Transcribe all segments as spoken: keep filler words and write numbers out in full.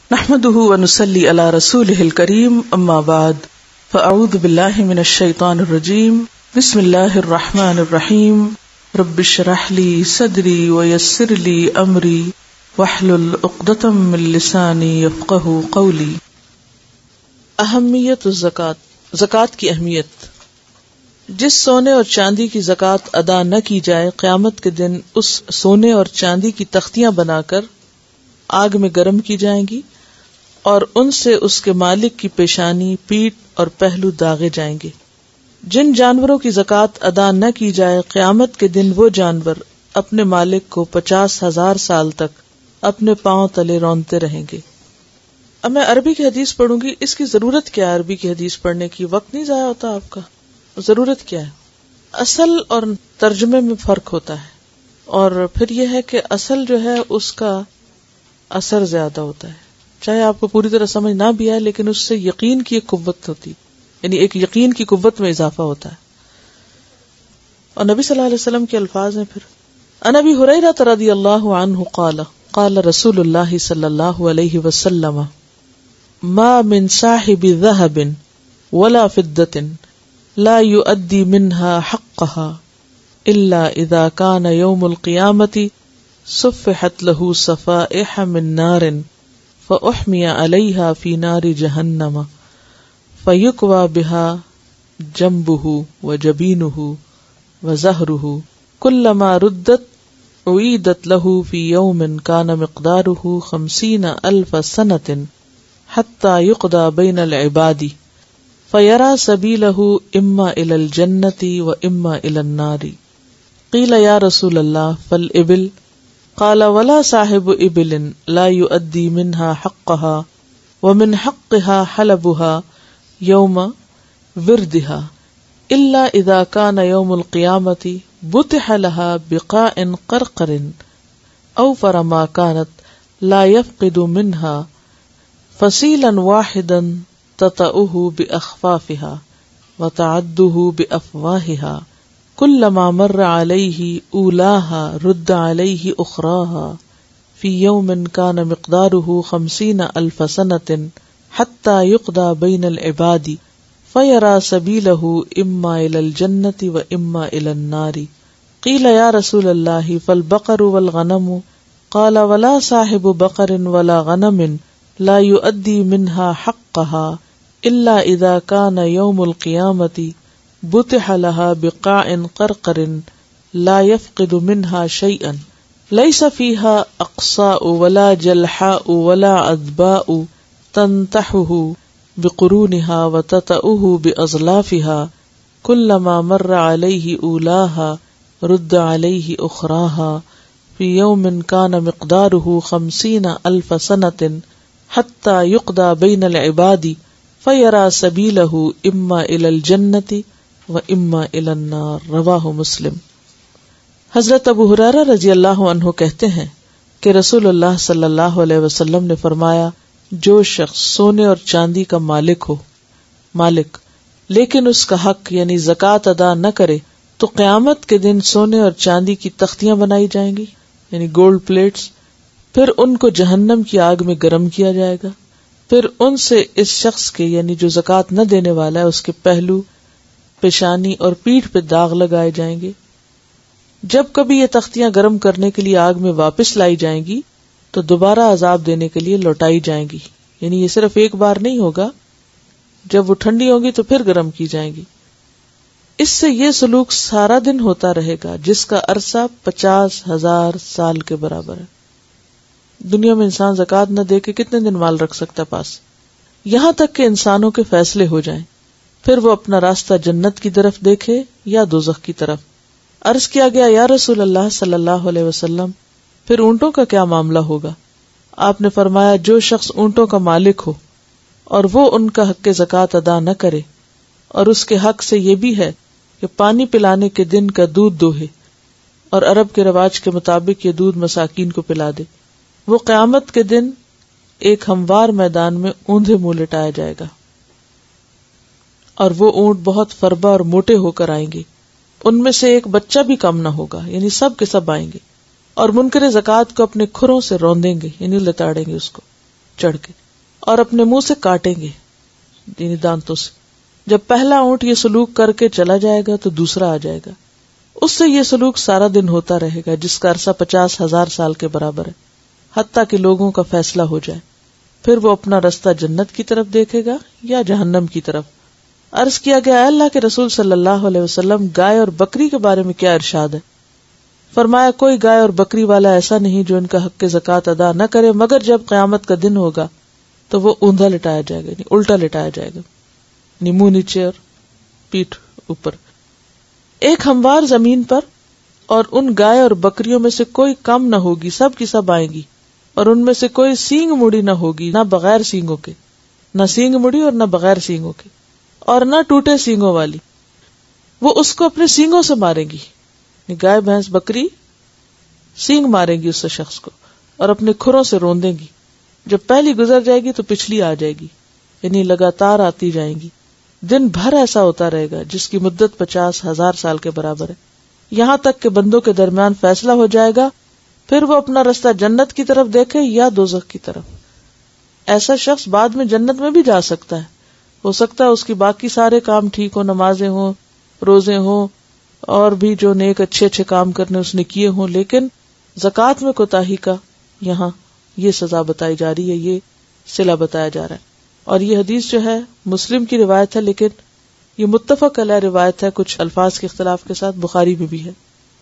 نحمده ونصلي على رسوله الكريم اما بعد فاعوذ بالله من الشيطان الرجيم بسم الله الرحمن الرحيم رب اشرح لي صدري ويسر لي امري واحلل عقدة من لساني يفقهوا قولي۔ اہمیت الزکوٰۃ، زکوٰۃ کی اہمیت۔ جس سونے اور چاندی کی زکوٰۃ ادا نہ کی جائے، قیامت کے دن اس سونے اور چاندی کی تختیاں بنا کر آگ میں گرم کی جائیں گی اور ان سے اس کے مالک کی پیشانی، پیٹھ اور پہلو داغے جائیں گے۔ جن جانوروں کی زکوٰۃ ادا نہ کی جائے، قیامت کے دن وہ جانور اپنے مالک کو پچاس ہزار سال تک اپنے پاؤں تلے رونتے رہیں گے۔ اب میں عربی کی حدیث پڑھوں گی۔ اس کی ضرورت کیا ہے؟ عربی کی حدیث پڑھنے کی وقت نہیں ضائع ہوتا آپ کا؟ ضرورت کیا ہے؟ اصل اور ترجمے میں فرق ہوتا ہے، اور پھر یہ ہے کہ اصل جو ہے اس کا اثر زیادہ ہوتا ہے، چاہے آپ کو پوری طرح سمجھ نہ بھی آئے، لیکن اس سے یقین کی ایک قوت ہوتی، یعنی ایک یقین کی قوت میں اضافہ ہوتا ہے۔ اور نبی صلی اللہ علیہ وسلم کے الفاظ ہیں پھر، عن ابی ہریرہ رضی اللہ عنہ قال قال رسول اللہ صلی اللہ علیہ وسلم ما من صاحب ذهب ولا فضة لا يؤدي منها حقها الا اذا كان يوم القيامة صفحت له صفائح من نار فأحمي عليها في نار جهنم فيكوى بها جنبه وجبينه وزهره كلما ردت أعيدت له في يوم كان مقداره خمسين ألف سنة حتى يقضى بين العباد فيرى سبيله إما إلى الجنة وإما إلى النار قيل يا رسول الله فالإبل قال ولا صاحب ابل لا يؤدي منها حقها ومن حقها حلبها يوم وردها الا اذا كان يوم القيامة بطح لها بقاء قرقر اوفر ما كانت لا يفقد منها فصيلا واحدا تطأه بأخفافها وتعده بأفواهها كلما مر عليه اولاها رد عليه اخراها في يوم كان مقداره خمسين الف سنة حتى يقضى بين العباد فيرى سبيله اما الى الجنة واما الى النار قيل يا رسول الله فالبقر والغنم قال ولا صاحب بقر ولا غنم لا يؤدي منها حقها الا اذا كان يوم القيامة بطح لها بقاع قرقر لا يفقد منها شيئا ليس فيها أقصاء ولا جلحاء ولا عذباء تنتحه بقرونها وتطأه بأظلافها كلما مر عليه أولاها رد عليه أخراها في يوم كان مقداره خمسين ألف سنة حتى يقضى بين العباد فيرى سبيله إما إلى الجنة وَإِمَّا إِلَى النَّارِ رواہ مسلم۔ حضرت ابو ہریرہ رضی اللہ عنہ کہتے ہیں کہ رسول اللہ صلی اللہ علیہ وسلم نے فرمایا، جو شخص سونے اور چاندی کا مالک ہو مالک لیکن اس کا حق یعنی زکوٰۃ ادا نہ کرے، تو قیامت کے دن سونے اور چاندی کی تختیاں بنائی جائیں گی، یعنی گولڈ پلیٹس، پھر ان کو جہنم کی آگ میں گرم کیا جائے گا، پھر ان سے اس شخص کے یعنی جو زکوٰۃ نہ دینے والا ہے اس کے پہلو، پیشانی اور پیٹھ پہ داغ لگائے جائیں گے۔ جب کبھی یہ تختیاں گرم کرنے کے لیے آگ میں واپس لائی جائیں گی تو دوبارہ عذاب دینے کے لیے لوٹائی جائیں گی، یعنی یہ صرف ایک بار نہیں ہوگا، جب وہ ٹھنڈی ہوگی تو پھر گرم کی جائیں گی۔ اس سے یہ سلوک سارا دن ہوتا رہے گا، جس کا عرصہ پچاس ہزار سال کے برابر ہے۔ دنیا میں انسان زکوٰۃ نہ دے کے کتنے دن مال رکھ سکتا پاس؟ یہاں تک کہ انسانوں کے فیصلے ہو جائیں، پھر وہ اپنا راستہ جنت کی طرف دیکھے یا دوزخ کی طرف۔ عرض کیا گیا، یا رسول اللہ صلی اللہ علیہ وسلم، پھر اونٹوں کا کیا معاملہ ہوگا؟ آپ نے فرمایا، جو شخص اونٹوں کا مالک ہو اور وہ ان کا حق زکوٰۃ ادا نہ کرے، اور اس کے حق سے یہ بھی ہے کہ پانی پلانے کے دن کا دودھ دوہے، اور عرب کے رواج کے مطابق یہ دودھ مساکین کو پلا دے، وہ قیامت کے دن ایک ہموار میدان میں اوندھے منہ لٹایا جائے گا، اور وہ اونٹ بہت فربا اور موٹے ہو کر آئیں گے، ان میں سے ایک بچہ بھی کم نہ ہوگا، یعنی سب کے سب آئیں گے، اور منکر زکوٰۃ کو اپنے کھروں سے روندیں گے، یعنی لتاڑیں گے اس کو، چڑھ کے، اور اپنے منہ سے کاٹیں گے یعنی دانتوں سے. جب پہلا اونٹ یہ سلوک کر کے چلا جائے گا تو دوسرا آ جائے گا، اس سے یہ سلوک سارا دن ہوتا رہے گا جس کا عرصہ پچاس ہزار سال کے برابر ہے، حتیٰ کہ لوگوں کا فیصلہ ہو جائے. پھر وہ اپنا رستہ جنت کی طرف دیکھے گا یا جہنم کی طرف. عرض کیا گیا، اللہ کے رسول صلی اللہ علیہ وسلم، گائے اور بکری کے بارے میں کیا ارشاد ہے؟ فرمایا، کوئی گائے اور بکری والا ایسا نہیں جو ان کا حق زکوٰۃ ادا نہ کرے، مگر جب قیامت کا دن ہوگا تو وہ اوندھا لٹایا جائے گا، یعنی الٹا لٹایا جائے گا، یعنی منہ نیچے اور پیٹھ اوپر، ایک ہموار زمین پر. اور ان گائے اور بکریوں میں سے کوئی کم نہ ہوگی، سب کی سب آئیں گی. اور ان میں سے کوئی سینگ مڑی نہ ہوگی، نہ بغیر سینگوں کے، نہ سینگ مڑی اور نہ بغیر سینگوں کے، اور نہ ٹوٹے سینگوں والی. وہ اس کو اپنے سینگوں سے ماریں گی، گائے بھینس بکری سینگ ماریں گی اس شخص کو اور اپنے کھروں سے روندیں گی. جب پہلی گزر جائے گی تو پچھلی آ جائے گی، یعنی لگاتار آتی جائیں گی. دن بھر ایسا ہوتا رہے گا جس کی مدت پچاس ہزار سال کے برابر ہے، یہاں تک کہ بندوں کے درمیان فیصلہ ہو جائے گا. پھر وہ اپنا رستہ جنت کی طرف دیکھے یا دوزخ کی طرف. ایسا شخص بعد میں جنت میں بھی جا سکتا ہے، ہو سکتا ہے اس کی باقی سارے کام ٹھیک ہوں، نمازیں ہوں، روزے ہوں، اور بھی جو نیک اچھے اچھے کام کرنے اس نے کیے ہوں، لیکن زکوٰۃ میں کوتاہی کا یہاں یہ سزا بتائی جا رہی ہے، یہ صلہ بتایا جا رہا ہے. اور یہ حدیث جو ہے مسلم کی روایت ہے، لیکن یہ متفق علیہ روایت ہے، کچھ الفاظ کے اختلاف کے ساتھ بخاری میں بھی ہے.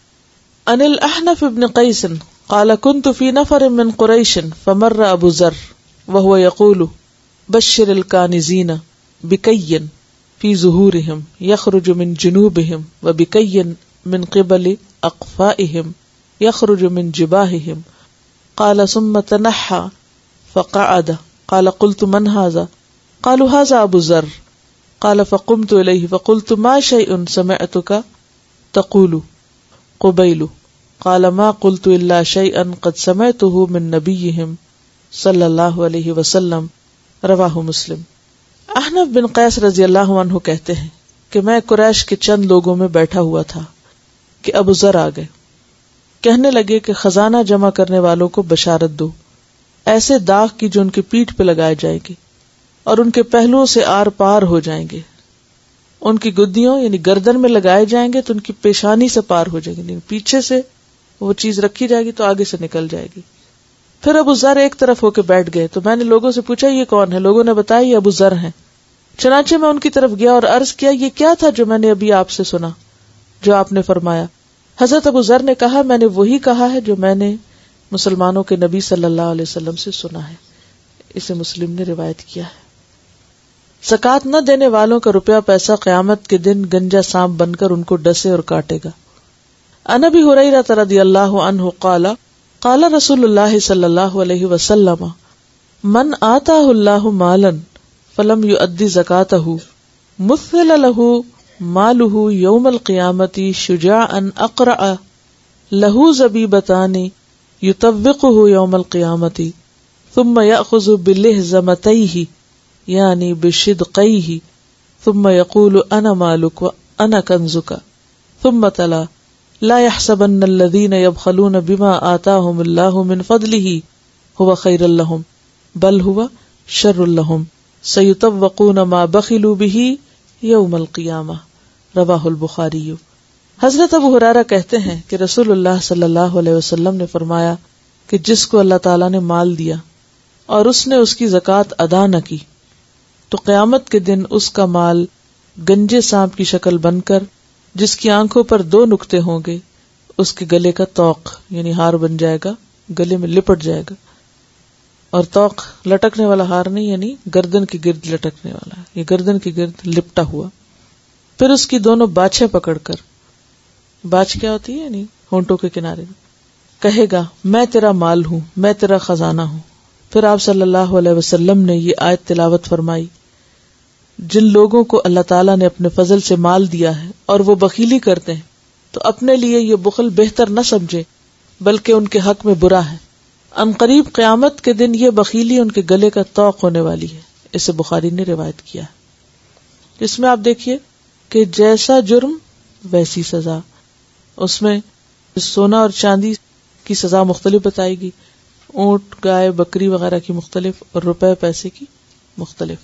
عن الاحنف بن قیس قال كنت في نفر من قریش فمر ابو ذر وهو يقول بشر الكانزين بكي في ظهورهم يخرج من جنوبهم وبكي من قبل اقفائهم يخرج من جباههم. قال ثم تنحى فقعد. قال قلت من هذا؟ قالوا هذا ابو ذر. قال فقمت اليه فقلت ما شيء سمعتك تقول قبيل؟ قال ما قلت الا شيئا قد سمعته من نبيهم صلی اللہ علیہ وسلم. رواہ مسلم. احنف بن قیس رضی اللہ عنہ کہتے ہیں کہ میں قریش کے چند لوگوں میں بیٹھا ہوا تھا کہ ابو ذر آ گئے. کہنے لگے کہ خزانہ جمع کرنے والوں کو بشارت دو، ایسے داغ کی جو ان کی پیٹھ پہ لگائے جائیں گے اور ان کے پہلوؤں سے آر پار ہو جائیں گے. ان کی گدیوں یعنی گردن میں لگائے جائیں گے تو ان کی پیشانی سے پار ہو جائیں گے، یعنی پیچھے سے وہ چیز رکھی جائے گی تو آگے سے نکل جائے گی. پھر ابو ذر ایک طرف ہو کے بیٹھ گئے تو میں نے لوگوں سے پوچھا یہ کون ہے؟ لوگوں نے بتایا یہ ابو ذر ہیں. چنانچہ میں ان کی طرف گیا اور عرض کیا یہ کیا تھا جو میں نے ابھی آپ سے سنا، جو آپ نے فرمایا؟ حضرت ابو ذر نے کہا میں نے وہی کہا ہے جو میں نے مسلمانوں کے نبی صلی اللہ علیہ وسلم سے سنا ہے. اسے مسلم نے روایت کیا ہے. زکوٰۃ نہ دینے والوں کا روپیہ پیسہ قیامت کے دن گنجا سانپ بن کر ان کو ڈسے اور کاٹے گا. عن ابی ہریرہ رضی اللہ عنہ قال قال رسول اللہ صلی اللہ علیہ وسلم من آتاہ اللہ مالا فلم یؤدی زکاتہ مثل له مالہ یوم القیامت شجاعا اقرع له زبیبتان یطوقہ یوم القیامت ثم یأخذ بلہزمتیہ یعنی بشدقیہ ثم یقول انا مالک وانا کنزک. ثم تلا لا يحسبن الذين يبخلون بما آتاهم الله من فضله هو خير لهم بل هو شر لهم سيطوقون ما بخلوا به يوم القيامة. رواہ البخاری. حضرت ابو ہریرہ کہتے ہیں کہ رسول اللہ صلی اللہ علیہ وسلم نے فرمایا کہ جس کو اللہ تعالیٰ نے مال دیا اور اس نے اس کی زکوٰۃ ادا نہ کی تو قیامت کے دن اس کا مال گنجے سانپ کی شکل بن کر جس کی آنکھوں پر دو نقطے ہوں گے اس کے گلے کا توق یعنی ہار بن جائے گا، گلے میں لپٹ جائے گا. اور توق لٹکنے والا ہار نہیں، یعنی گردن کی گرد لٹکنے والا، یہ گردن کی گرد لپٹا ہوا. پھر اس کی دونوں باچھیں پکڑ کر، باچھ کیا ہوتی ہے یعنی ہونٹوں کے کنارے میں، کہے گا میں تیرا مال ہوں، میں تیرا خزانہ ہوں. پھر آپ صلی اللہ علیہ وسلم نے یہ آیت تلاوت فرمائی، جن لوگوں کو اللہ تعالیٰ نے اپنے فضل سے مال دیا ہے اور وہ بخیلی کرتے ہیں تو اپنے لیے یہ بخل بہتر نہ سمجھے بلکہ ان کے حق میں برا ہے. ان قریب قیامت کے دن یہ بخیلی ان کے گلے کا طوق ہونے والی ہے. اسے بخاری نے روایت کیا ہے. اس میں آپ دیکھیے کہ جیسا جرم ویسی سزا. اس میں سونا اور چاندی کی سزا مختلف بتائے گی، اونٹ، گائے، بکری وغیرہ کی مختلف، اور روپے پیسے کی مختلف.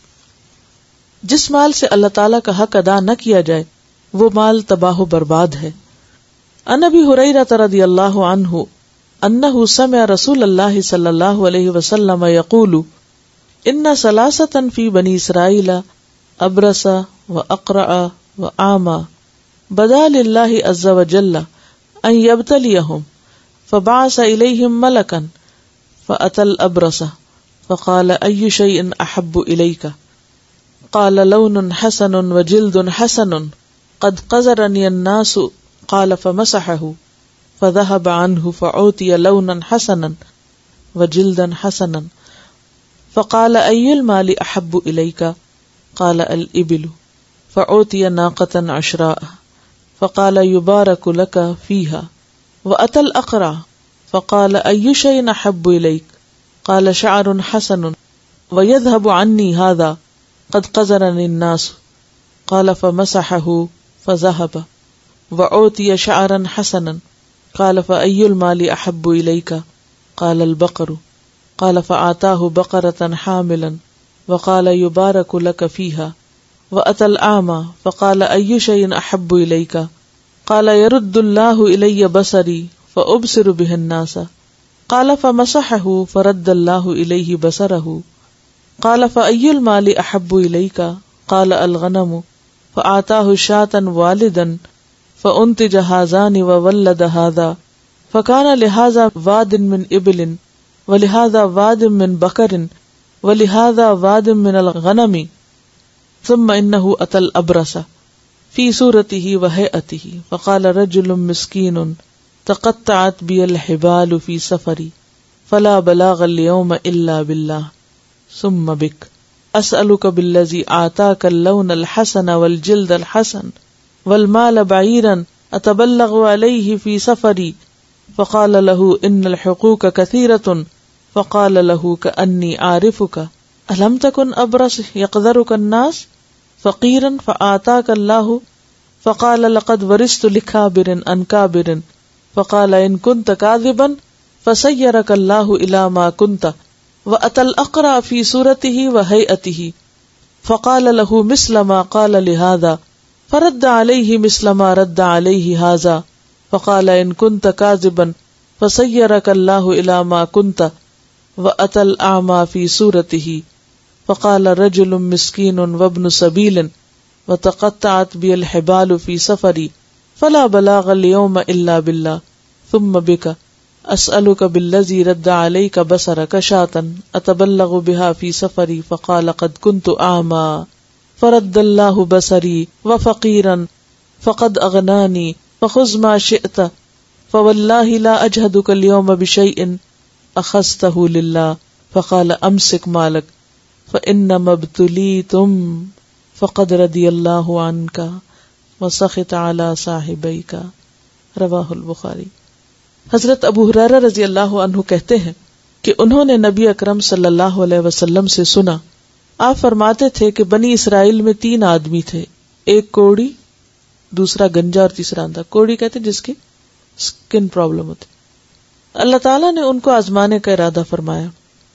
جس مال سے اللہ تعالیٰ کا حق ادا نہ کیا جائے وہ مال تباہ و برباد ہے. عن ابی ہریرہ رضی اللہ عنہ انہ سمع رسول اللہ صلی اللہ علیہ وسلم یقول ان ثلاثۃ فی بنی اسرائیل ابرص واقرع واعمى بدا للہ عز وجل ان یبتلیہم فبعث الیہم ملکا فأتى الابرص فقال ای شیء احب الیک قال لون حسن وجلد حسن قد قذرني الناس قال فمسحه فذهب عنه فعوتي لونا حسنا وجلدا حسنا فقال أي المال أحب إليك قال الإبل فعوتي ناقة عشراء فقال يبارك لك فيها وأتى الأقرع فقال أي شيء أحب إليك قال شعر حسن ويذهب عني هذا قد قذرني الناس قال فمسحه فذهب وعوتي شعرا حسنا قال فأي المال أحب إليك قال البقر قال فآتاه بقرة حاملا وقال يبارك لك فيها وأتى الأعمى فقال أي شيء أحب إليك قال يرد الله إلي بصري فأبصر به الناس قال فمسحه فرد الله إليه بصره قال فأي المال أحب إليك قال الغنم فآتاه شاة والدا فأنتج هذان وولد هذا فكان لهذا واد من إبل ولهذا واد من بقر ولهذا واد من الغنم ثم إنه أتى الأبرص في صورته وهيئته فقال رجل مسكين تقطعت بي الحبال في سفري فلا بلاغ اليوم إلا بالله ثم بك أسألك بالذي آتاك اللون الحسن والجلد الحسن والمال بعيرا أتبلغ عليه في سفري فقال له إن الحقوق كثيرة فقال له كأني عارفك ألم تكن أبرص يقدرك الناس فقيرا فآتاك الله فقال لقد ورثت لكابر عن كابر فقال إن كنت كاذبا فسيرك الله إلى ما كنت وأتى الأقرع في صورته وهيئته فقال له مثل ما قال لهذا فرد عليه مثل ما رد عليه هذا فقال إن كنت كاذبا فسيرك الله إلى ما كنت وأتى الأعمى في صورته فقال رجل مسكين وابن سبيل وتقطعت بي الحبال في سفري فلا بلاغ اليوم إلا بالله ثم بك أسألك بالذي رد عليك بصرك شاة أتبلغ بها في سفري فقال قد كنت أعمى فرد الله بصري وفقيرا فقد أغناني فخذ ما شئت فوالله لا أجهدك اليوم بشيء أخذته لله فقال أمسك مالك فإنما ابتليتم فقد رضي الله عنك وسخط على صاحبيك رواہ البخاری. حضرت ابو ہریرہ رضی اللہ عنہ کہتے ہیں کہ انہوں نے نبی اکرم صلی اللہ علیہ وسلم سے سنا، آپ فرماتے تھے کہ بنی اسرائیل میں تین آدمی تھے، ایک کوڑی، دوسرا گنجا اور تیسرا اندھا. کوڑی کہتے جس کی سکن پرابلم ہوتی. اللہ تعالیٰ نے ان کو آزمانے کا ارادہ فرمایا.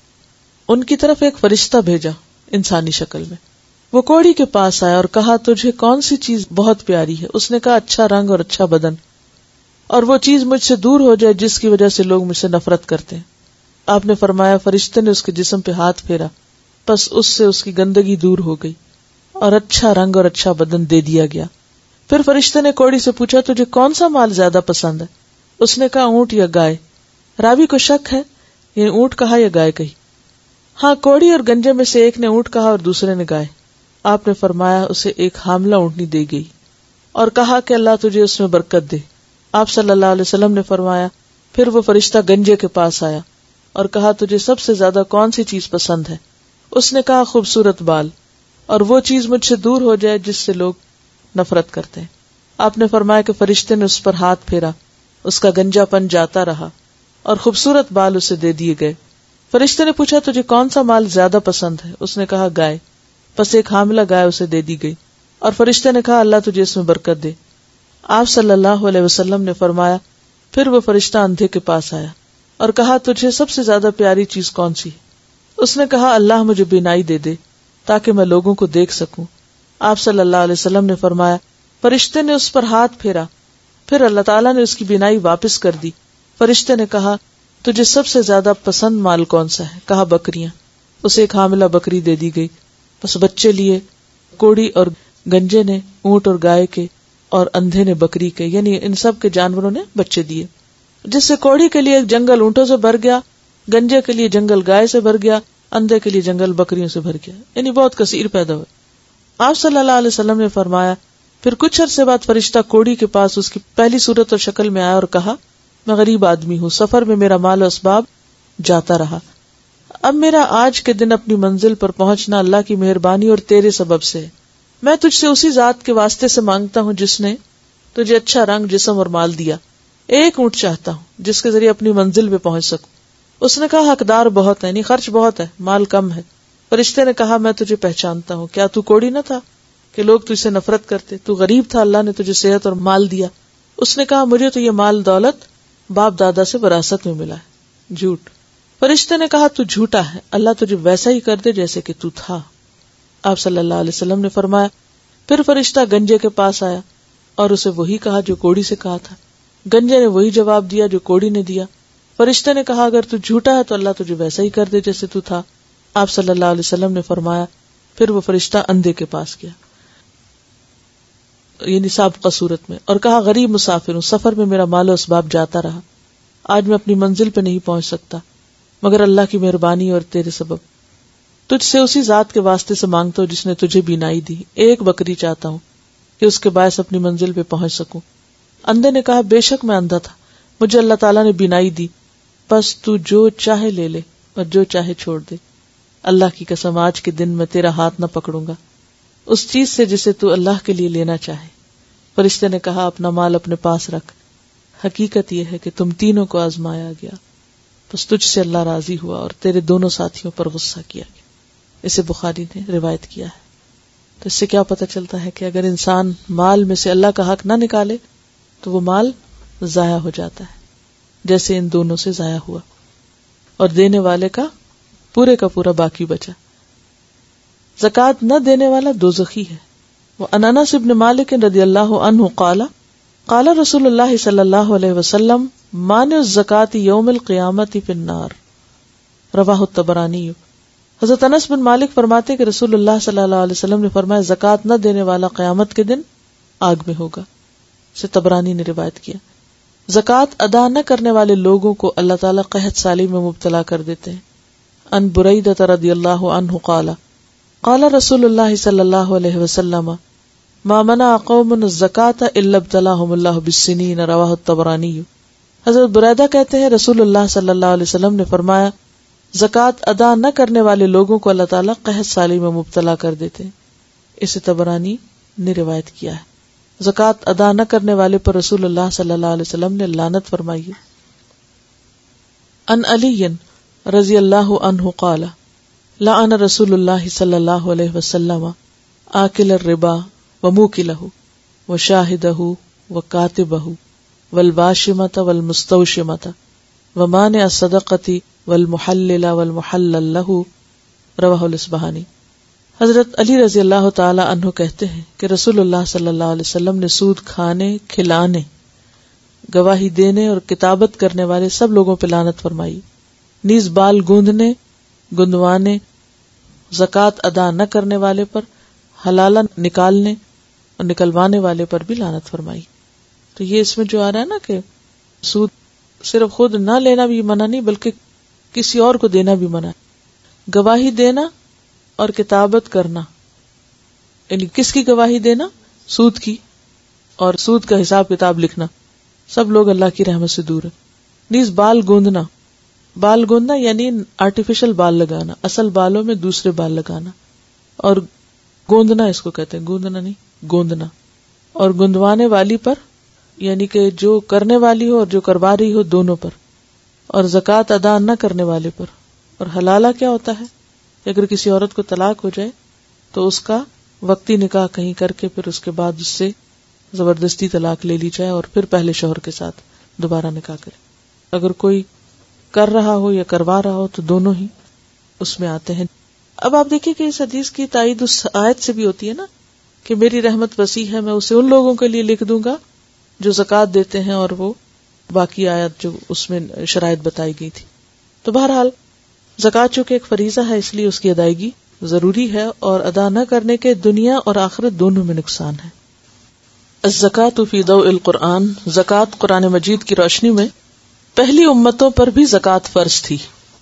ان کی طرف ایک فرشتہ بھیجا انسانی شکل میں. وہ کوڑی کے پاس آیا اور کہا تجھے کون سی چیز بہت پیاری ہے؟ اس نے کہا اچھا رنگ اور اچھا بدن، اور وہ چیز مجھ سے دور ہو جائے جس کی وجہ سے لوگ مجھ سے نفرت کرتے ہیں. آپ نے فرمایا فرشتے نے اس کے جسم پہ ہاتھ پھیرا، پس اس سے اس کی گندگی دور ہو گئی اور اچھا رنگ اور اچھا بدن دے دیا گیا. پھر فرشتے نے کوڑی سے پوچھا تجھے کون سا مال زیادہ پسند ہے؟ اس نے کہا اونٹ یا گائے. راوی کو شک ہے یہ اونٹ کہا یا گائے کہی. ہاں، کوڑی اور گنجے میں سے ایک نے اونٹ کہا اور دوسرے نے گائے. آپ نے فرمایا اسے ایک حاملہ اونٹنی دی گئی اور کہا کہ اللہ تجھے اس میں برکت دے. آپ صلی اللہ علیہ وسلم نے فرمایا پھر وہ فرشتہ گنجے کے پاس آیا اور کہا تجھے سب سے زیادہ کون سی چیز پسند ہے؟ اس نے کہا خوبصورت بال اور وہ چیز مجھ سے دور ہو جائے جس سے لوگ نفرت کرتے ہیں. آپ نے فرمایا کہ فرشتے نے اس پر ہاتھ پھیرا، اس کا گنجا پن جاتا رہا اور خوبصورت بال اسے دے دیے گئے. فرشتے نے پوچھا تجھے کون سا مال زیادہ پسند ہے؟ اس نے کہا گائے. پس ایک حاملہ گائے اسے دے دی گئی اور فرشتے نے کہا اللہ تجھے اس میں برکت دے. آپ صلی اللہ علیہ وسلم نے فرمایا پھر وہ فرشتہ اندھے کے پاس آیا اور کہا تجھے سب سے زیادہ پیاری چیز کون سی؟ اس نے کہا اللہ مجھے بینائی دے دے تاکہ میں لوگوں کو دیکھ سکوں۔ آپ صلی اللہ علیہ وسلم نے فرمایا، فرشتے نے اس پر ہاتھ پھیرا، پھر اللہ تعالیٰ نے اس کی بینائی واپس کر دی۔ فرشتے نے کہا تجھے سب سے زیادہ پسند مال کون سا ہے؟ کہا بکریاں۔ اسے ایک حاملہ بکری دے دی گئی، بس بچے لیے کوڑی اور گنجے نے اونٹ اور گائے کے، اور اندھے نے بکری کے، یعنی ان سب کے جانوروں نے بچے دیے، جس سے کوڑی کے لیے ایک جنگل اونٹوں سے بھر گیا، گنجے کے لیے جنگل گائے سے بھر گیا، اندھے کے لیے جنگل بکریوں سے بھر گیا، یعنی بہت کثیر پیدا ہوئے۔ آپ صلی اللہ علیہ وسلم نے فرمایا، پھر کچھ عرصے بعد فرشتہ کوڑی کے پاس اس کی پہلی صورت اور شکل میں آیا اور کہا میں غریب آدمی ہوں، سفر میں میرا مال و اسباب جاتا رہا، اب میرا آج کے دن اپنی منزل پر پہنچنا اللہ کی مہربانی اور تیرے سبب سے ہے۔ میں تجھ سے اسی ذات کے واسطے سے مانگتا ہوں جس نے تجھے اچھا رنگ، جسم اور مال دیا، ایک اونٹ چاہتا ہوں جس کے ذریعے اپنی منزل پہ پہنچ سکوں۔ اس نے کہا حقدار بہت ہے، یعنی خرچ بہت ہے، مال کم ہے۔ فرشتے نے کہا میں تجھے پہچانتا ہوں، کیا تو کوڑی نہ تھا کہ لوگ تجھ سے نفرت کرتے؟ تو غریب تھا، اللہ نے تجھے صحت اور مال دیا۔ اس نے کہا مجھے تو یہ مال دولت باپ دادا سے وراثت میں ملا ہے۔ جھوٹ۔ فرشتے نے کہا تو جھوٹا ہے، اللہ تجھے ویسا ہی کر دے جیسے کہ تو تھا۔ آپ صلی اللہ علیہ وسلم نے فرمایا، پھر فرشتہ گنجے کے پاس آیا اور اسے وہی کہا جو کوڑی سے کہا تھا۔ گنجے نے وہی جواب دیا جو کوڑی نے دیا۔ فرشتے نے کہا اگر تو جھوٹا ہے تو اللہ تجھے ویسا ہی کر دے جیسے تو تھا۔ آپ صلی اللہ علیہ وسلم نے فرمایا، پھر وہ فرشتہ اندھے کے پاس گیا، یعنی سابقہ صورت میں، اور کہا غریب مسافر ہوں، سفر میں میرا مال و اسباب جاتا رہا، آج میں اپنی منزل پہ نہیں پہنچ سکتا مگر اللہ کی مہربانی اور تیرے سبب۔ تجھ سے اسی ذات کے واسطے سے مانگتا ہوں جس نے تجھے بینائی دی، ایک بکری چاہتا ہوں کہ اس کے باعث اپنی منزل پہ پہنچ سکوں۔ اندھے نے کہا بے شک میں اندھا تھا، مجھے اللہ تعالیٰ نے بینائی دی، بس تو جو چاہے لے لے اور جو چاہے چھوڑ دے۔ اللہ کی قسم آج کے دن میں تیرا ہاتھ نہ پکڑوں گا اس چیز سے جسے تو اللہ کے لیے لینا چاہے۔ فرشتے نے کہا اپنا مال اپنے پاس رکھ، حقیقت یہ ہے کہ تم تینوں کو آزمایا گیا، بس تجھ سے اللہ راضی ہوا اور تیرے دونوں ساتھیوں پر غصہ کیا گیا۔ اسے بخاری نے روایت کیا ہے۔ تو اس سے کیا پتہ چلتا ہے کہ اگر انسان مال میں سے اللہ کا حق نہ نکالے تو وہ مال ضائع ہو جاتا ہے، جیسے ان دونوں سے ضائع ہوا، اور دینے والے کا پورے کا پورا باقی بچا۔ زکوٰۃ نہ دینے والا دوزخی ہے۔ وعن انس بن مالک رضی اللہ عنہ قال قال رسول اللہ صلی اللہ علیہ وسلم مانع الزکوٰۃ یوم القیامۃ فی النار، رواہ الطبرانی۔ حضرت انس بن مالک فرماتے کہ رسول اللہ صلی اللہ علیہ وسلم نے فرمایا زکوٰۃ نہ دینے والا قیامت کے دن آگ میں ہوگا، سے طبرانی نے روایت کیا۔ زکوٰۃ ادا نہ کرنے والے لوگوں کو اللہ تعالیٰ قحط سالی میں مبتلا کر دیتے ہیں۔ ان بریدہ رضی اللہ عنہ قال قال رسول اللہ صلی اللہ علیہ وسلم ما منع قوم الزکوٰۃ الا ابتلاهم اللہ بالسنین، رواہ الطبرانی۔ حضرت بریدہ کہتے ہیں رسول اللہ صلی اللہ علیہ وسلم نے فرمایا زکوٰۃ ادا نہ کرنے والے لوگوں کو اللہ تعالیٰ قحط سالی میں مبتلا کر دیتے ہیں۔ اسے طبرانی نے روایت کیا ہے۔ زکوٰۃ ادا نہ کرنے والے پر رسول اللہ صلی اللہ علیہ وسلم نے لعنت فرمائی ہے۔ ان علی رضی اللہ عنہ قال لعن رسول اللہ صلی اللہ علیہ وسلم آکل الربا وموکلہ وشاہدہ وکاتبہ والباشمۃ والمستوشمۃ ومانع الصدقۃ والمحلل والمحلل لہ، رواہ الاصبہانی۔ حضرت علی رضی اللہ تعالی عنہ کہتے ہیں کہ رسول اللہ صلی اللہ علیہ وسلم نے سود کھانے، کھلانے، گواہی دینے اور کتابت کرنے والے سب لوگوں پہ لعنت فرمائی، نیز بال گوندنے، گندوانے، زکوٰۃ ادا نہ کرنے والے پر، حلالہ نکالنے اور نکلوانے والے پر بھی لعنت فرمائی۔ تو یہ اس میں جو آ رہا ہے نا کہ سود صرف خود نہ لینا بھی منع نہیں بلکہ کسی اور کو دینا بھی منع ہے۔ گواہی دینا اور کتابت کرنا، یعنی کس کی گواہی دینا؟ سود کی، اور سود کا حساب کتاب لکھنا، سب لوگ اللہ کی رحمت سے دور ہے۔ نیز بال گوندنا، بال گوندنا یعنی آرٹیفیشل بال لگانا، اصل بالوں میں دوسرے بال لگانا، اور گوندنا اس کو کہتے ہیں، گوندنا نہیں گوندنا، اور گندوانے والی پر یعنی کہ جو کرنے والی ہو اور جو کروا رہی ہو دونوں پر، اور زکوٰۃ ادا نہ کرنے والے پر۔ اور حلالہ کیا ہوتا ہے کہ اگر کسی عورت کو طلاق ہو جائے تو اس کا وقتی نکاح کہیں کر کے پھر اس کے بعد اس سے زبردستی طلاق لے لی جائے اور پھر پہلے شوہر کے ساتھ دوبارہ نکاح کرے۔ اگر کوئی کر رہا ہو یا کروا رہا ہو تو دونوں ہی اس میں آتے ہیں. اب آپ دیکھیں کہ اس حدیث کی تائید اس آیت سے بھی ہوتی ہے نا کہ میری رحمت وسیع ہے، میں اسے ان لوگوں کے لیے لکھ دوں گا جو زکوٰۃ دیتے ہیں، اور وہ باقی آیت جو اس میں شرائط بتائی گئی تھی. تو بہرحال زکوٰۃ چونکہ ایک فریضہ ہے اس لیے اس کی ادائیگی ضروری ہے، اور ادا نہ کرنے کے دنیا اور آخرت دونوں میں نقصان ہے. الزکوٰۃ فی ضوء القرآن، زکوٰۃ قرآن مجید کی روشنی میں پہلی امتوں پر بھی زکوٰۃ فرض تھی.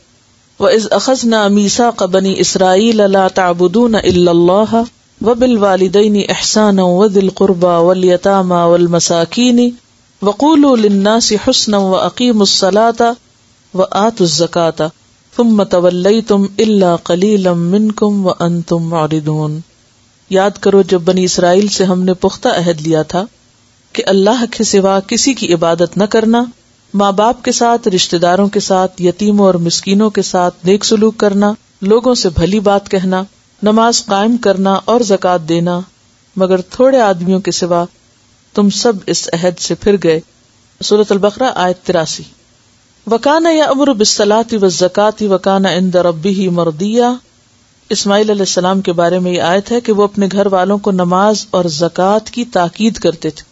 وَإِذْ أَخَذْنَا مِيثَاقَ بَنِي إِسْرَائِيلَ لَا تَعْبُدُونَ إِلَّا اللَّهَ وَبِالْوَالِدَيْنِ إِحْسَانًا وَذِي الْقُرْبَى وَالْيَتَامَى وَالْمَسَاكِينِ وَقُولُوا لِلنَّاسِ حُسْنًا وَأَقِيمُوا الصَّلَاةَ وَآتُوا الزَّكَاةَ ثُمَّ تَوَلَّيْتُمْ إِلَّا قَلِيلًا مِّنكُمْ وَأَنتُمْ مُعْرِضُونَ. یاد کرو جب بنی اسرائیل سے ہم نے پختہ عہد لیا تھا کہ اللہ کے سوا کسی کی عبادت نہ کرنا، ماں باپ کے ساتھ، رشتہ داروں کے ساتھ، یتیموں اور مسکینوں کے ساتھ نیک سلوک کرنا، لوگوں سے بھلی بات کہنا، نماز قائم کرنا اور زکوٰۃ دینا، مگر تھوڑے آدمیوں کے سوا تم سب اس عہد سے پھر گئے. سورۃ البقرہ آیت تراسی. وَكَانَ يَأْمُرُ بِالصَّلَاةِ وَالزَّكَاةِ وَكَانَ عِندَ رَبِّهِ مَرْضِيًّا. اسماعیل علیہ السلام کے بارے میں یہ آیت ہے کہ وہ اپنے گھر والوں کو نماز اور زکوٰۃ کی تاکید کرتے تھے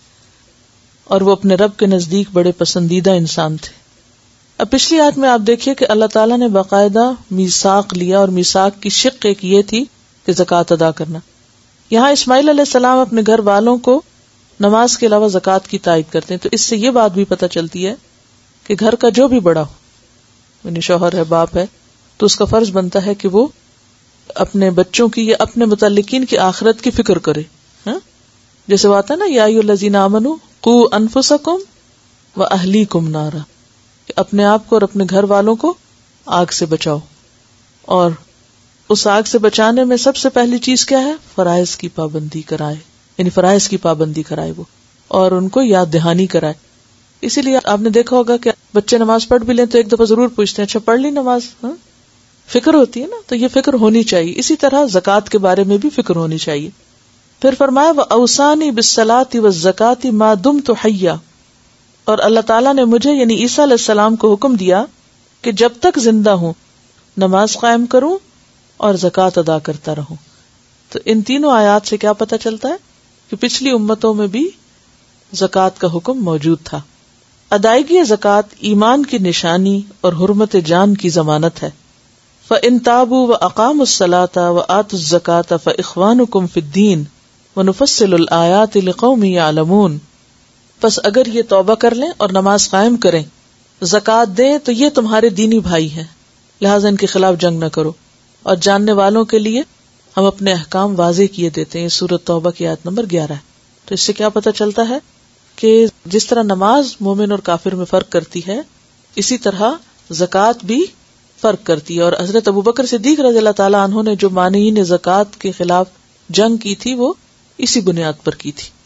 اور وہ اپنے رب کے نزدیک بڑے پسندیدہ انسان تھے. اب پچھلی آیت میں آپ دیکھیے کہ اللہ تعالیٰ نے باقاعدہ میثاق لیا، اور میثاق کی شق ایک یہ تھی کہ زکوٰۃ ادا کرنا. یہاں اسماعیل علیہ السلام اپنے گھر والوں کو نماز کے علاوہ زکوٰۃ کی تائید کرتے ہیں. تو اس سے یہ بات بھی پتہ چلتی ہے کہ گھر کا جو بھی بڑا ہو، یعنی شوہر ہے، باپ ہے، تو اس کا فرض بنتا ہے کہ وہ اپنے بچوں کی یا اپنے متعلقین کی آخرت کی فکر کرے. ہاں جیسے وہ آتا ہے نا، یا ایھا الذین آمنوا قوا انفسکم واہلیکم نارا، کہ اپنے آپ کو اور اپنے گھر والوں کو آگ سے بچاؤ. اور اس آگ سے بچانے میں سب سے پہلی چیز کیا ہے؟ فرائض کی پابندی کرائے، یعنی فرائض کی پابندی کرائے وہ، اور ان کو یاد دہانی کرائے. اسی لیے آپ نے دیکھا ہوگا کہ بچے نماز پڑھ بھی لیں تو ایک دفعہ ضرور پوچھتے ہیں اچھا پڑھ لی نماز؟ ہاں فکر ہوتی ہے نا، تو یہ فکر ہونی چاہیے. اسی طرح زکوٰۃ کے بارے میں بھی فکر ہونی چاہیے. پھر فرمایا وَأَوْصَانِي بِالصَّلَاةِ وَالزَّكَاةِ مَا دُمْتُ حَيًّا، اور اللہ تعالیٰ نے مجھے یعنی عیسیٰ علیہ السلام کو حکم دیا کہ جب تک زندہ ہوں نماز قائم کروں اور زکوٰۃ ادا کرتا رہوں. تو ان تینوں آیات سے کیا پتہ چلتا ہے کہ پچھلی امتوں میں بھی زکوٰۃ کا حکم موجود تھا. ادائیگی زکوٰۃ ایمان کی نشانی اور حرمت جان کی ضمانت ہے. فَإِن تَابُوا وَأَقَامُوا الصَّلَاةَ وَآتُوا الزَّكَاةَ فَإِخْوَانُكُمْ فِي الدِّينِ وَنُفَصِّلُ الْآيَاتِ لِقَوْمٍ يَعْلَمُونَ. پس اگر یہ توبہ کر لیں اور نماز قائم کریں، زکوٰۃ دیں، تو یہ تمہارے دینی بھائی ہیں، لہٰذا ان کے خلاف جنگ نہ کرو. اور جاننے والوں کے لیے ہم اپنے احکام واضح کیے دیتے ہیں. سورۃ توبہ کی آیت نمبر گیارہ ہے. تو اس سے کیا پتہ چلتا ہے کہ جس طرح نماز مومن اور کافر میں فرق کرتی ہے، اسی طرح زکوٰۃ بھی فرق کرتی ہے. اور حضرت ابوبکر صدیق رضی اللہ تعالیٰ عنہ نے جو مانعین زکوٰۃ کے خلاف جنگ کی تھی وہ اسی بنیاد پر کی تھی.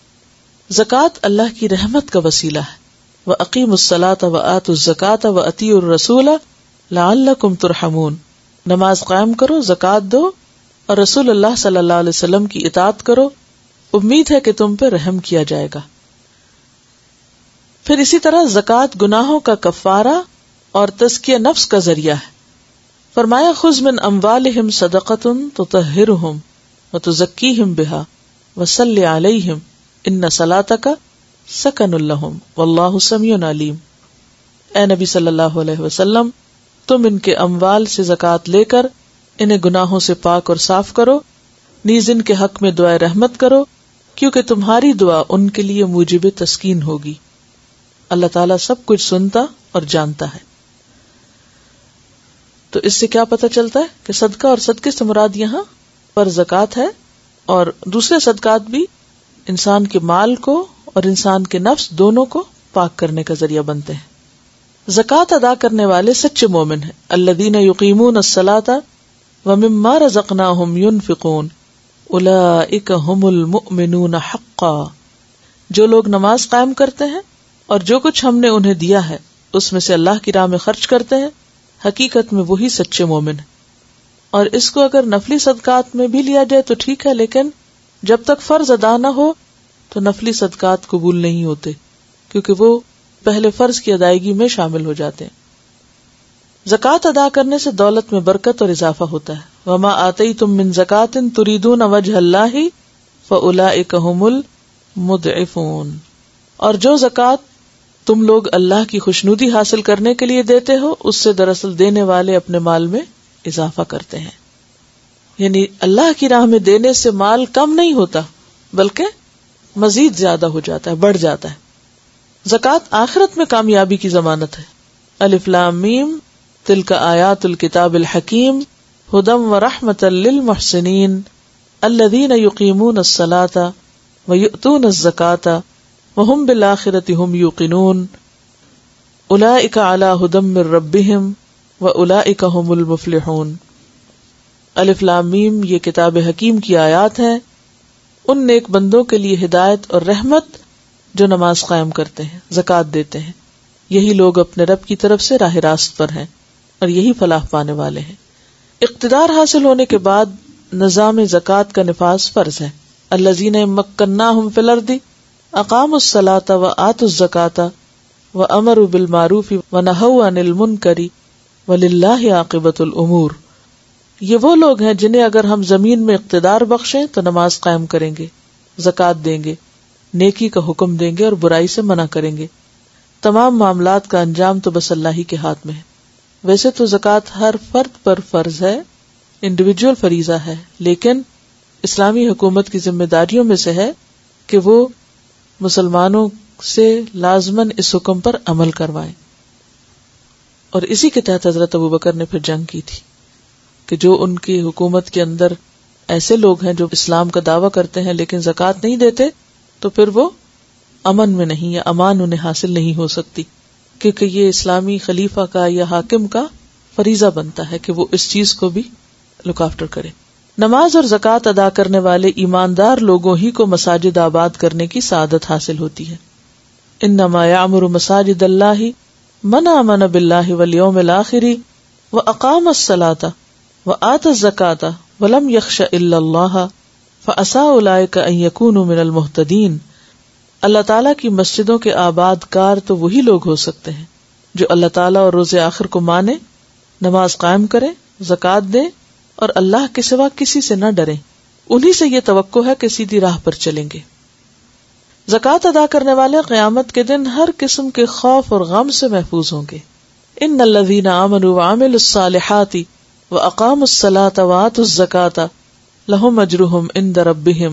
زکوٰۃ اللہ کی رحمت کا وسیلہ ہے. وَأَقِیمُوا الصَّلَاةَ وَآتُوا الزَّکَاةَ وَأَطِیعُوا الرَّسُولَ لَعَلَّکُمْ تُرْحَمُونَ. نماز قائم کرو، زکوٰۃ دو اور رسول اللہ صلی اللہ علیہ وسلم کی اطاعت کرو، امید ہے کہ تم پہ رحم کیا جائے گا. پھر اسی طرح زکوٰۃ گناہوں کا کفارہ اور تزکیہ نفس کا ذریعہ ہے. فرمایا خذ من اموالہم صدقۃ تطہرہم وتزکیہم بہا وصلی علیہم ان صلاتک سکن لہم واللہ سمیع علیم. اے نبی صلی اللہ علیہ وسلم، تم ان کے اموال سے زکوٰۃ لے کر انہیں گناہوں سے پاک اور صاف کرو، نیز ان کے حق میں دعائے رحمت کرو، کیونکہ تمہاری دعا ان کے لیے موجب تسکین ہوگی. اللہ تعالیٰ سب کچھ سنتا اور جانتا ہے. تو اس سے کیا پتہ چلتا ہے کہ صدقہ اور صدقے سے مراد یہاں پر زکوٰۃ ہے، اور دوسرے صدقات بھی انسان کے مال کو اور انسان کے نفس دونوں کو پاک کرنے کا ذریعہ بنتے ہیں. زکوٰۃ ادا کرنے والے سچے مومن ہیں. الذین یقیمون الصلاۃ ومما رزقناہم ینفقون اولئک ھم المؤمنون حقا. جو لوگ نماز قائم کرتے ہیں اور جو کچھ ہم نے انہیں دیا ہے اس میں سے اللہ کی راہ میں خرچ کرتے ہیں، حقیقت میں وہی سچے مومن ہیں. اور اس کو اگر نفلی صدقات میں بھی لیا جائے تو ٹھیک ہے، لیکن جب تک فرض ادا نہ ہو تو نفلی صدقات قبول نہیں ہوتے، کیونکہ وہ پہلے فرض کی ادائیگی میں شامل ہو جاتے ہیں. زکوٰۃ ادا کرنے سے دولت میں برکت اور اضافہ ہوتا ہے. وما آتیتم من زکوٰۃ تریدون وجہ اللہ فاولئک ھم المضعفون. اور جو زکوٰۃ تم لوگ اللہ کی خوشنودی حاصل کرنے کے لیے دیتے ہو اس سے دراصل دینے والے اپنے مال میں اضافہ کرتے ہیں. یعنی اللہ کی راہ میں دینے سے مال کم نہیں ہوتا بلکہ مزید زیادہ ہو جاتا ہے، بڑھ جاتا ہے. زکوٰۃ آخرت میں کامیابی کی ضمانت ہے. الف لام میم تلک آیات الکتاب الحکیم ھدی ورحمۃ للمحسنین الذین یقیمون الصلاۃ ویؤتون الزکاۃ وہم بالآخرۃ ھم یوقنون اولئک علی ھدی من ربہم واولئک ھم المفلحون. الف لام میم یہ کتاب حکیم کی آیات ہیں، ان نیک بندوں کے لیے ہدایت اور رحمت جو نماز قائم کرتے ہیں، زکوٰۃ دیتے ہیں. یہی لوگ اپنے رب کی طرف سے راہ راست پر ہیں اور یہی فلاح پانے والے ہیں. اقتدار حاصل ہونے کے بعد نظام زکوٰۃ کا نفاذ فرض ہے. الذین مکناہم فی الارض اقاموا الصلاۃ وآتوا الزکاۃ وامروا بالمعروف ونہوا عن المنکر وللہ عاقبۃ الامور. یہ وہ لوگ ہیں جنہیں اگر ہم زمین میں اقتدار بخشیں تو نماز قائم کریں گے، زکوٰۃ دیں گے، نیکی کا حکم دیں گے اور برائی سے منع کریں گے. تمام معاملات کا انجام تو بس اللہ ہی کے ہاتھ میں ہے. ویسے تو زکوٰۃ ہر فرد پر فرض ہے، انڈیویجول فریضہ ہے، لیکن اسلامی حکومت کی ذمہ داریوں میں سے ہے کہ وہ مسلمانوں سے لازماً اس حکم پر عمل کروائیں. اور اسی کے تحت حضرت ابوبکر نے پھر جنگ کی تھی کہ جو ان کی حکومت کے اندر ایسے لوگ ہیں جو اسلام کا دعویٰ کرتے ہیں لیکن زکوٰۃ نہیں دیتے تو پھر وہ امن میں نہیں یا امان انہیں حاصل نہیں ہو سکتی، کیونکہ یہ اسلامی خلیفہ کا یا حاکم کا فریضہ بنتا ہے کہ وہ اس چیز کو بھی لک آفٹر کرے. نماز اور زکوٰۃ ادا کرنے والے ایماندار لوگوں ہی کو مساجد آباد کرنے کی سعادت حاصل ہوتی ہے. انما یعمر مساجد اللہ من آمن باللہ والیوم الآخر واقام الصلاۃ وآتی الزکاۃ ولم یخش الا اللہ فعسیٰ اولئک ان یکونوا من المہتدین. اللہ تعالیٰ کی مسجدوں کے آباد کار تو وہی لوگ ہو سکتے ہیں جو اللہ تعالیٰ اور روز آخر کو مانے، نماز قائم کریں، زکوٰۃ دیں اور اللہ کے سوا کسی سے نہ ڈریں. انہی سے یہ توقع ہے کہ سیدھی راہ پر چلیں گے. زکوٰۃ ادا کرنے والے قیامت کے دن ہر قسم کے خوف اور غم سے محفوظ ہوں گے. ان الذین آمنوا وعملوا الصالحات واقاموا الصلاۃ وآتوا الزکاۃ لہم اجرہم عند ربہم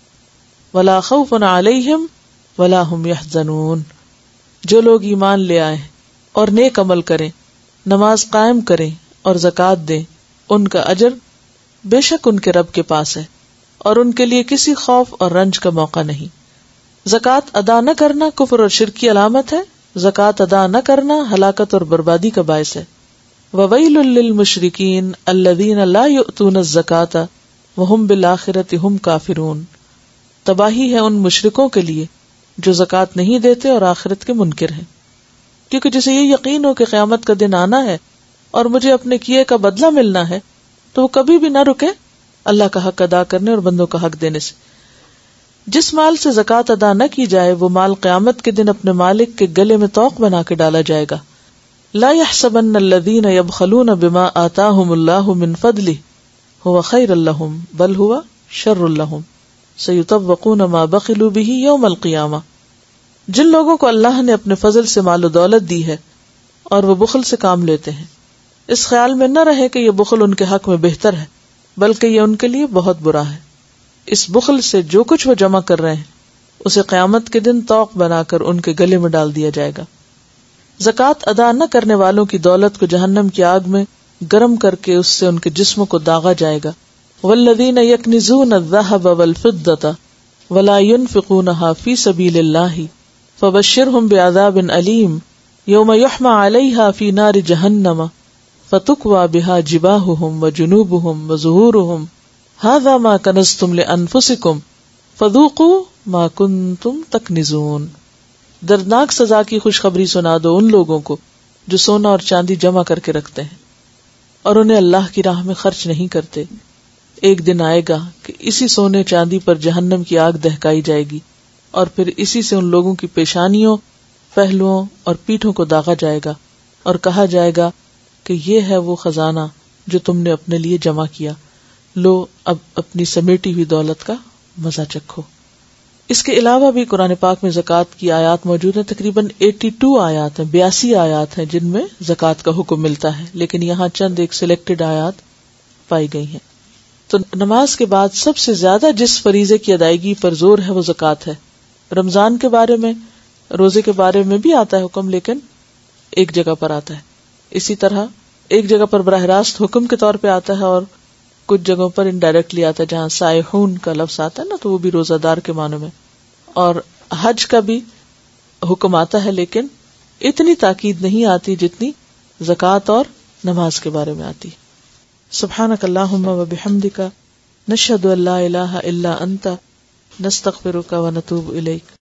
ولا خوف علیہم ولا ہم یحزنون. جو لوگ ایمان لے آئیں اور نیک عمل کریں، نماز قائم کریں اور زکوٰۃ دیں، ان کا اجر بے شک ان کے رب کے پاس ہے اور ان کے لیے کسی خوف اور رنج کا موقع نہیں. زکوٰۃ ادا نہ کرنا کفر اور شرک کی علامت ہے. زکوٰۃ ادا نہ کرنا ہلاکت اور بربادی کا باعث ہے. وویل للمشرکین الذین لا یؤتون الزکاۃ وہم بالآخرۃ ہم کافرون. تباہی ہے ان مشرکوں کے لیے جو زکوٰۃ نہیں دیتے اور آخرت کے منکر ہیں. کیونکہ جسے یہ یقین ہو کہ قیامت کا دن آنا ہے اور مجھے اپنے کیے کا بدلہ ملنا ہے تو وہ کبھی بھی نہ رکے اللہ کا حق ادا کرنے اور بندوں کا حق دینے سے. جس مال سے زکوٰۃ ادا نہ کی جائے وہ مال قیامت کے دن اپنے مالک کے گلے میں طوق بنا کے ڈالا جائے گا. لا يحسبن الذين يبخلون بما آتاهم الله من فضله هو خير لهم بل هو شر لهم سيطوقون ما بخلوا به يوم القيامة. جن لوگوں کو اللہ نے اپنے فضل سے مال و دولت دی ہے اور وہ بخل سے کام لیتے ہیں، اس خیال میں نہ رہے کہ یہ بخل ان کے حق میں بہتر ہے، بلکہ یہ ان کے لیے بہت برا ہے. اس بخل سے جو کچھ وہ جمع کر رہے ہیں اسے قیامت کے دن طوق بنا کر ان کے گلے میں ڈال دیا جائے گا. زکوٰۃ ادا نہ کرنے والوں کی دولت کو جہنم کی آگ میں گرم کر کے اس سے ان کے جسموں کو داغا جائے گا. والذین یکنزون الذھب والفضة ولا ينفقونها فی سبیل اللہ فبشرهم بعذاب علیم یوم یحمى علیہا فی نار جہنم فتکوی بها جباہهم وجنوبهم وظہورهم ھذا ما کنزتم لانفسکم فذوقوا ما کنتم تکنزون. دردناک سزا کی خوشخبری سنا دو ان لوگوں کو جو سونا اور چاندی جمع کر کے رکھتے ہیں اور انہیں اللہ کی راہ میں خرچ نہیں کرتے. ایک دن آئے گا کہ اسی سونے چاندی پر جہنم کی آگ دہکائی جائے گی اور پھر اسی سے ان لوگوں کی پیشانیوں، پہلوؤں اور پیٹھوں کو داغا جائے گا اور کہا جائے گا کہ یہ ہے وہ خزانہ جو تم نے اپنے لیے جمع کیا، لو اب اپنی سمیٹی ہوئی دولت کا مزہ چکھو۔ اس کے علاوہ بھی قرآن پاک میں زکوٰۃ کی آیات موجود ہیں، تقریباً اٹھاسی آیات ہیں، بیاسی آیات ہیں جن میں زکوٰۃ کا حکم ملتا ہے، لیکن یہاں چند ایک سلیکٹڈ آیات پائی گئی ہیں۔ تو نماز کے بعد سب سے زیادہ جس فریضے کی ادائیگی پر زور ہے وہ زکوٰۃ ہے۔ رمضان کے بارے میں، روزے کے بارے میں بھی آتا ہے حکم، لیکن ایک جگہ پر آتا ہے۔ اسی طرح ایک جگہ پر براہ راست حکم کے طور پہ آتا ہے اور کچھ جگہوں پر انڈائریکٹلی آتا ہے، جہاں سائحون کا لفظ آتا ہے نا تو وہ بھی روزہ دار کے معنی میں۔ اور حج کا بھی حکم آتا ہے لیکن اتنی تاکید نہیں آتی جتنی زکوٰۃ اور نماز کے بارے میں آتی۔ سبحانک اللہم و بحمدک، نشہد ان لا الہ الا انت، نستغفرک و نتوب الیک۔